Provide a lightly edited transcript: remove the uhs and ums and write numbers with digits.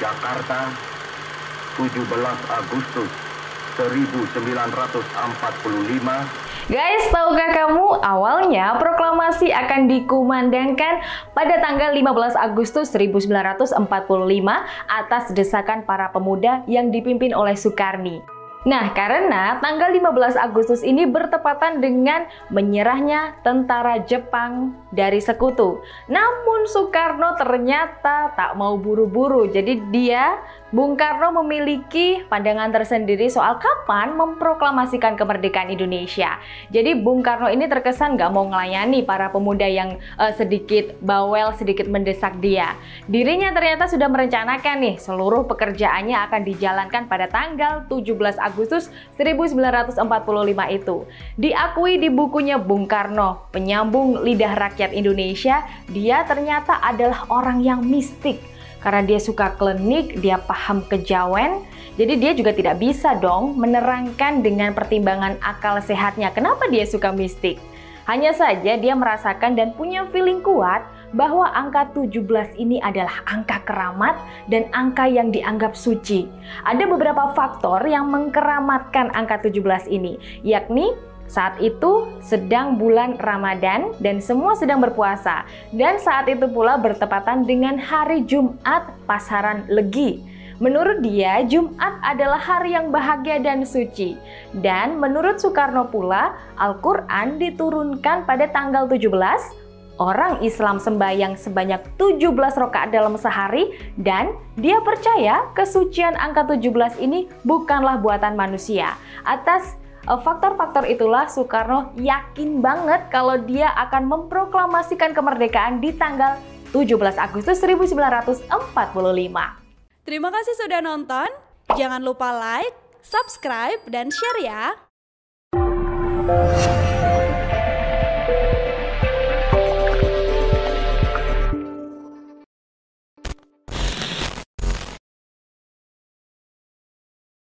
Jakarta, 17 Agustus 1945. Guys, tahukah kamu awalnya proklamasi akan dikumandangkan pada tanggal 15 Agustus 1945 atas desakan para pemuda yang dipimpin oleh Sukarni. Nah, karena tanggal 15 Agustus ini bertepatan dengan menyerahnya tentara Jepang dari sekutu. Namun Soekarno ternyata tak mau buru-buru. Jadi Bung Karno memiliki pandangan tersendiri soal kapan memproklamasikan kemerdekaan Indonesia. Jadi Bung Karno ini terkesan gak mau ngelayani para pemuda yang sedikit bawel, sedikit mendesak dia. Dirinya ternyata sudah merencanakan nih seluruh pekerjaannya akan dijalankan pada tanggal 17 Agustus 1945 itu. Diakui di bukunya Bung Karno, Penyambung Lidah Rakyat Indonesia, dia ternyata adalah orang yang mistik. Karena dia suka klinik, dia paham kejawen, jadi dia juga tidak bisa dong menerangkan dengan pertimbangan akal sehatnya kenapa dia suka mistik. Hanya saja dia merasakan dan punya feeling kuat bahwa angka 17 ini adalah angka keramat dan angka yang dianggap suci. Ada beberapa faktor yang mengkeramatkan angka 17 ini, yakni saat itu sedang bulan Ramadan dan semua sedang berpuasa. Dan saat itu pula bertepatan dengan hari Jumat Pasaran Legi. Menurut dia, Jumat adalah hari yang bahagia dan suci. Dan menurut Soekarno pula, Al-Quran diturunkan pada tanggal 17. Orang Islam sembahyang sebanyak 17 rakaat dalam sehari. Dan dia percaya kesucian angka 17 ini bukanlah buatan manusia. Atas faktor-faktor itulah Soekarno yakin banget kalau dia akan memproklamasikan kemerdekaan di tanggal 17 Agustus 1945. Terima kasih sudah nonton. Jangan lupa like, subscribe, dan share ya.